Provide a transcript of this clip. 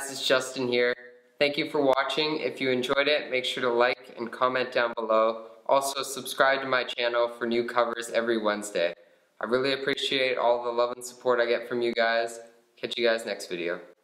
guys, it's Justin here. Thank you for watching. If you enjoyed it, make sure to like and comment down below. Also, subscribe to my channel for new covers every Wednesday. I really appreciate all the love and support I get from you guys. Catch you guys next video.